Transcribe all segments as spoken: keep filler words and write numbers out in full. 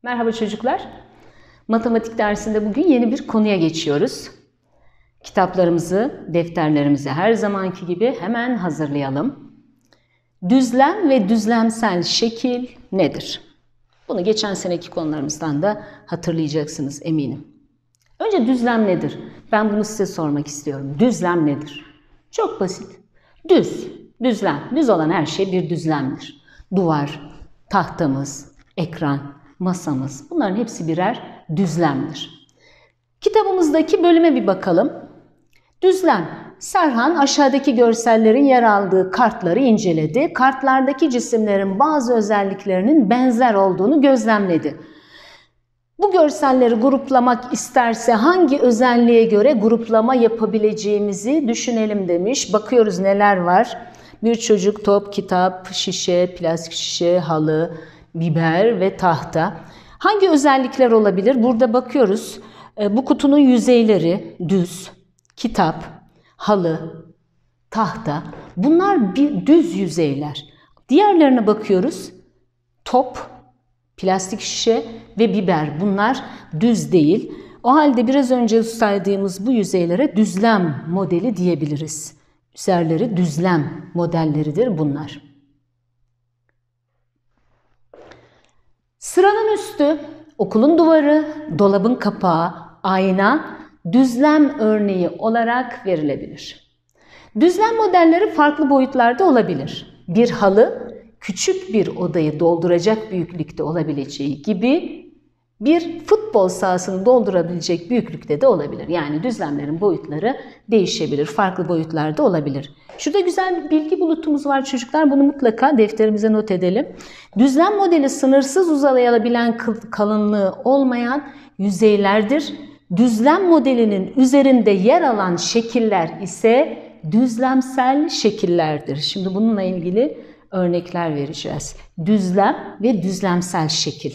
Merhaba çocuklar. Matematik dersinde bugün yeni bir konuya geçiyoruz. Kitaplarımızı, defterlerimizi her zamanki gibi hemen hazırlayalım. Düzlem ve düzlemsel şekil nedir? Bunu geçen seneki konularımızdan da hatırlayacaksınız eminim. Önce düzlem nedir? Ben bunu size sormak istiyorum. Düzlem nedir? Çok basit. Düz, düzlem. Düz olan her şey bir düzlemdir. Duvar, tahtamız, ekran, masamız, bunların hepsi birer düzlemdir. Kitabımızdaki bölüme bir bakalım. Düzlem. Serhan aşağıdaki görsellerin yer aldığı kartları inceledi. Kartlardaki cisimlerin bazı özelliklerinin benzer olduğunu gözlemledi. Bu görselleri gruplamak isterse hangi özelliğe göre gruplama yapabileceğimizi düşünelim demiş. Bakıyoruz neler var. Bir çocuk, top, kitap, şişe, plastik şişe, halı, biber ve tahta. Hangi özellikler olabilir? Burada bakıyoruz. Bu kutunun yüzeyleri düz, kitap, halı, tahta. Bunlar bir düz yüzeyler. Diğerlerine bakıyoruz. Top, plastik şişe ve biber. Bunlar düz değil. O halde biraz önce saydığımız bu yüzeylere düzlem modeli diyebiliriz. Üzerleri düzlem modelleridir bunlar. Sıranın üstü, okulun duvarı, dolabın kapağı, ayna, düzlem örneği olarak verilebilir. Düzlem modelleri farklı boyutlarda olabilir. Bir halı, küçük bir odayı dolduracak büyüklükte olabileceği gibi bir futbol sahasını doldurabilecek büyüklükte de olabilir. Yani düzlemlerin boyutları değişebilir, farklı boyutlarda olabilir. Şurada güzel bir bilgi bulutumuz var çocuklar. Bunu mutlaka defterimize not edelim. Düzlem modeli sınırsız uzayabilen kalınlığı olmayan yüzeylerdir. Düzlem modelinin üzerinde yer alan şekiller ise düzlemsel şekillerdir. Şimdi bununla ilgili örnekler vereceğiz. Düzlem ve düzlemsel şekil.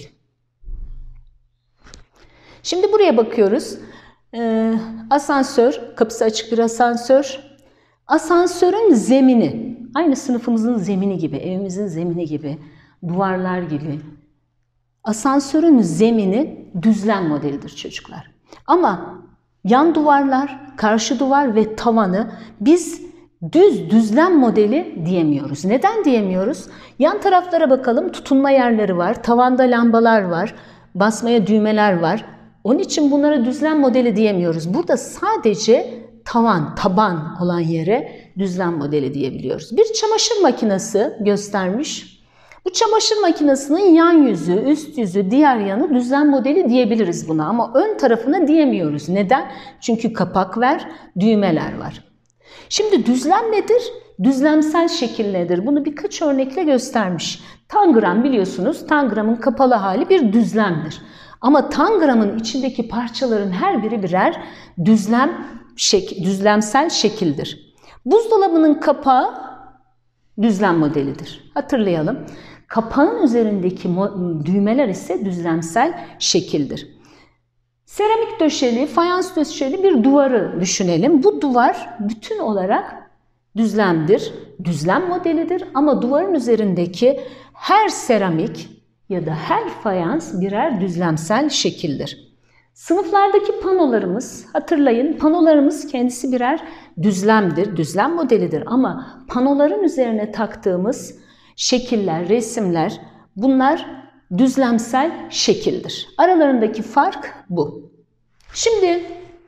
Şimdi buraya bakıyoruz. Ee, asansör, kapısı açık bir asansör. Asansörün zemini, aynı sınıfımızın zemini gibi, evimizin zemini gibi, duvarlar gibi. Asansörün zemini düzlem modelidir çocuklar. Ama yan duvarlar, karşı duvar ve tavanı biz düz düzlem modeli diyemiyoruz. Neden diyemiyoruz? Yan taraflara bakalım, tutunma yerleri var, tavanda lambalar var, basmaya düğmeler var. Onun için bunlara düzlem modeli diyemiyoruz. Burada sadece tavan, taban olan yere düzlem modeli diyebiliyoruz. Bir çamaşır makinesi göstermiş. Bu çamaşır makinesinin yan yüzü, üst yüzü, diğer yanı düzlem modeli diyebiliriz buna. Ama ön tarafına diyemiyoruz. Neden? Çünkü kapak var, düğmeler var. Şimdi düzlem nedir? Düzlemsel şekil nedir? Bunu birkaç örnekle göstermiş. Tangram biliyorsunuz, tangramın kapalı hali bir düzlemdir. Ama tangramın içindeki parçaların her biri birer düzlem, şek düzlemsel şekildir. Buzdolabının kapağı düzlem modelidir. Hatırlayalım. Kapağın üzerindeki düğmeler ise düzlemsel şekildir. Seramik döşeli, fayans döşeli bir duvarı düşünelim. Bu duvar bütün olarak düzlemdir, düzlem modelidir ama duvarın üzerindeki her seramik ya da her fayans birer düzlemsel şekildir. Sınıflardaki panolarımız, hatırlayın, panolarımız kendisi birer düzlemdir, düzlem modelidir ama panoların üzerine taktığımız şekiller, resimler, bunlar düzlemsel şekildir. Aralarındaki fark bu. Şimdi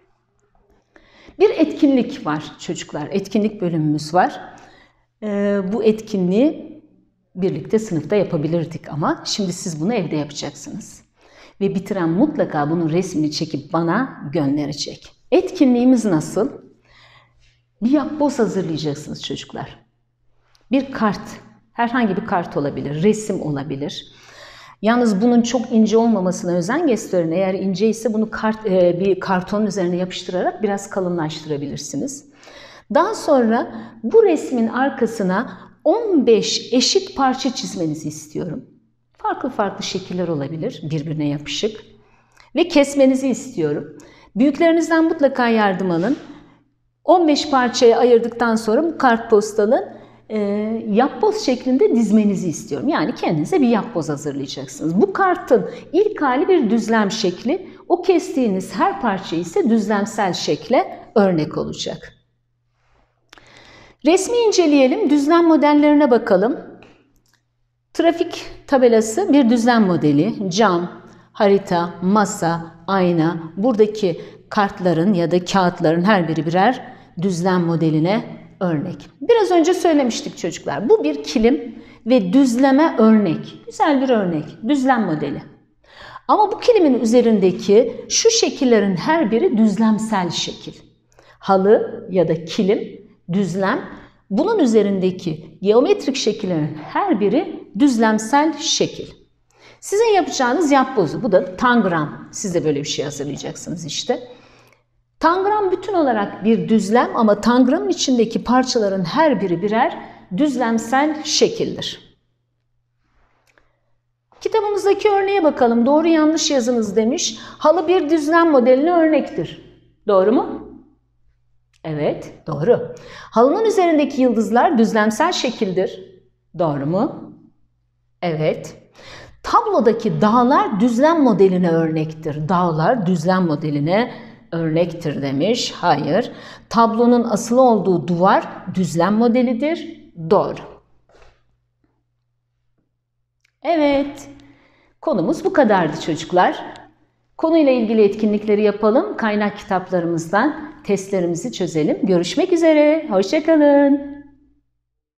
bir etkinlik var çocuklar, etkinlik bölümümüz var. Ee, bu etkinliği birlikte sınıfta yapabilirdik ama şimdi siz bunu evde yapacaksınız. Ve bitiren mutlaka bunun resmini çekip bana gönderecek. Etkinliğimiz nasıl? Bir yapboz hazırlayacaksınız çocuklar. Bir kart, herhangi bir kart olabilir, resim olabilir. Yalnız bunun çok ince olmamasına özen gösterin. Eğer ince ise bunu kart, e, bir kartonun üzerine yapıştırarak biraz kalınlaştırabilirsiniz. Daha sonra bu resmin arkasına on beş eşit parça çizmenizi istiyorum. Farklı farklı şekiller olabilir, birbirine yapışık. Ve kesmenizi istiyorum. Büyüklerinizden mutlaka yardım alın. on beş parçaya ayırdıktan sonra bu kartpostalın e, yapboz şeklinde dizmenizi istiyorum. Yani kendinize bir yapboz hazırlayacaksınız. Bu kartın ilk hali bir düzlem şekli. O kestiğiniz her parça ise düzlemsel şekle örnek olacak. Resmi inceleyelim. Düzlem modellerine bakalım. Trafik tabelası bir düzlem modeli. Cam, harita, masa, ayna. Buradaki kartların ya da kağıtların her biri birer düzlem modeline örnek. Biraz önce söylemiştik çocuklar. Bu bir kilim ve düzleme örnek. Güzel bir örnek. Düzlem modeli. Ama bu kilimin üzerindeki şu şekillerin her biri düzlemsel şekil. Halı ya da kilim, düzlem. Bunun üzerindeki geometrik şekillerin her biri düzlemsel şekil. Sizin yapacağınız yapbozu. Bu da tangram. Siz de böyle bir şey hazırlayacaksınız işte. Tangram bütün olarak bir düzlem ama tangramın içindeki parçaların her biri birer düzlemsel şekildir. Kitabımızdaki örneğe bakalım. Doğru yanlış yazınız demiş. Halı bir düzlem modeline örnektir. Doğru mu? Evet, doğru. Halının üzerindeki yıldızlar düzlemsel şekildir. Doğru mu? Evet. Tablodaki dağlar düzlem modeline örnektir. Dağlar düzlem modeline örnektir demiş. Hayır. Tablonun asılı olduğu duvar düzlem modelidir. Doğru. Evet. Konumuz bu kadardı çocuklar. Konuyla ilgili etkinlikleri yapalım. Kaynak kitaplarımızdan testlerimizi çözelim. Görüşmek üzere. Hoşça kalın.